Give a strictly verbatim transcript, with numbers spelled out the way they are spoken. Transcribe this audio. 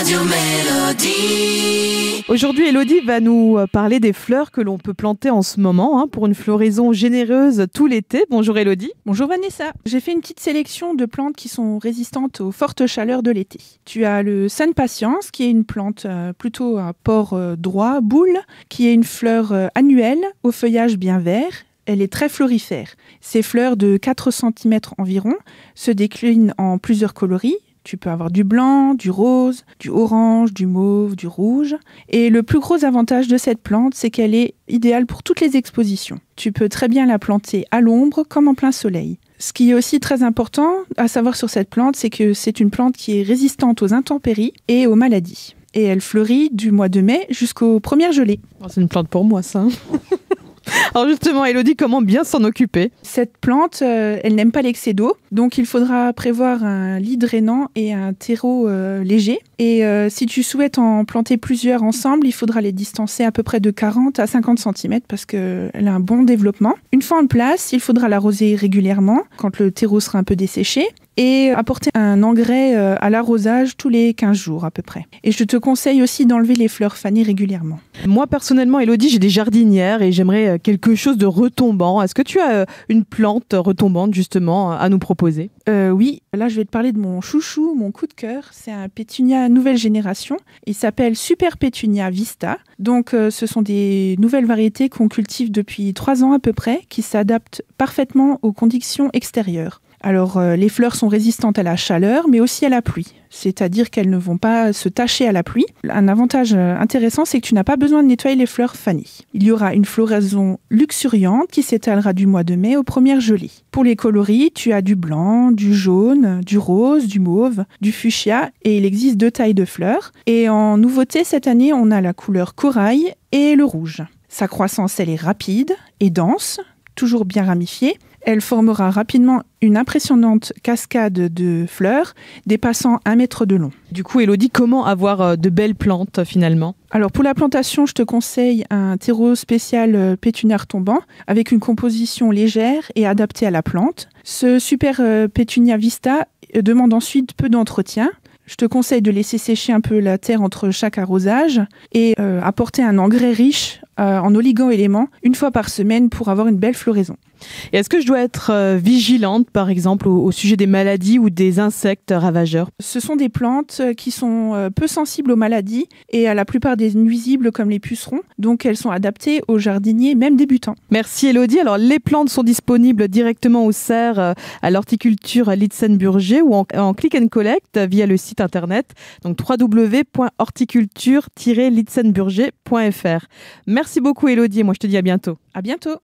Radio Mélodie. Aujourd'hui, Elodie va nous parler des fleurs que l'on peut planter en ce moment hein, pour une floraison généreuse tout l'été. Bonjour Elodie. Bonjour Vanessa. J'ai fait une petite sélection de plantes qui sont résistantes aux fortes chaleurs de l'été. Tu as le Sun Patience, qui est une plante euh, plutôt à port euh, droit, boule, qui est une fleur euh, annuelle au feuillage bien vert. Elle est très florifère. Ses fleurs de quatre centimètres environ se déclinent en plusieurs coloris. Tu peux avoir du blanc, du rose, du orange, du mauve, du rouge. Et le plus gros avantage de cette plante, c'est qu'elle est idéale pour toutes les expositions. Tu peux très bien la planter à l'ombre comme en plein soleil. Ce qui est aussi très important à savoir sur cette plante, c'est que c'est une plante qui est résistante aux intempéries et aux maladies. Et elle fleurit du mois de mai jusqu'aux premières gelées. Oh, c'est une plante pour moi, ça. Alors justement, Elodie, comment bien s'en occuper ? Cette plante, euh, elle n'aime pas l'excès d'eau, donc il faudra prévoir un lit drainant et un terreau euh, léger. Et euh, si tu souhaites en planter plusieurs ensemble, il faudra les distancer à peu près de quarante à cinquante centimètres parce qu'elle a un bon développement. Une fois en place, il faudra l'arroser régulièrement quand le terreau sera un peu desséché et apporter un engrais euh, à l'arrosage tous les quinze jours à peu près. Et je te conseille aussi d'enlever les fleurs fanées régulièrement. Moi personnellement, Elodie, j'ai des jardinières et j'aimerais quelque chose de retombant. Est-ce que tu as une plante retombante justement à nous proposer ? euh, Oui, là je vais te parler de mon chouchou, mon coup de cœur. C'est un pétunia nouvelle génération. Il s'appelle Super Pétunia Vista. Donc euh, ce sont des nouvelles variétés qu'on cultive depuis trois ans à peu près, qui s'adaptent parfaitement aux conditions extérieures. Alors, euh, les fleurs sont résistantes à la chaleur, mais aussi à la pluie. C'est-à-dire qu'elles ne vont pas se tacher à la pluie. Un avantage euh, intéressant, c'est que tu n'as pas besoin de nettoyer les fleurs fanées. Il y aura une floraison luxuriante qui s'étalera du mois de mai aux premières gelées. Pour les coloris, tu as du blanc, du jaune, du rose, du mauve, du fuchsia, et il existe deux tailles de fleurs. Et en nouveauté, cette année, on a la couleur corail et le rouge. Sa croissance, elle est rapide et dense, toujours bien ramifiée. Elle formera rapidement une impressionnante cascade de fleurs dépassant un mètre de long. Du coup, Elodie, comment avoir de belles plantes finalement ? Alors pour la plantation, je te conseille un terreau spécial pétunia retombant avec une composition légère et adaptée à la plante. Ce super Pétunia Vista demande ensuite peu d'entretien. Je te conseille de laisser sécher un peu la terre entre chaque arrosage et euh, apporter un engrais riche euh, en oligo-éléments une fois par semaine pour avoir une belle floraison. Et est-ce que je dois être euh, vigilante, par exemple, au, au sujet des maladies ou des insectes ravageurs ? Ce sont des plantes qui sont euh, peu sensibles aux maladies et à la plupart des nuisibles comme les pucerons. Donc, elles sont adaptées aux jardiniers, même débutants. Merci Elodie. Alors, les plantes sont disponibles directement au serre euh, à l'horticulture Litsenburger ou en, en click and collect via le site internet, donc w w w point horticulture tiret litsenburger point f r. Merci beaucoup Elodie et moi je te dis à bientôt. À bientôt.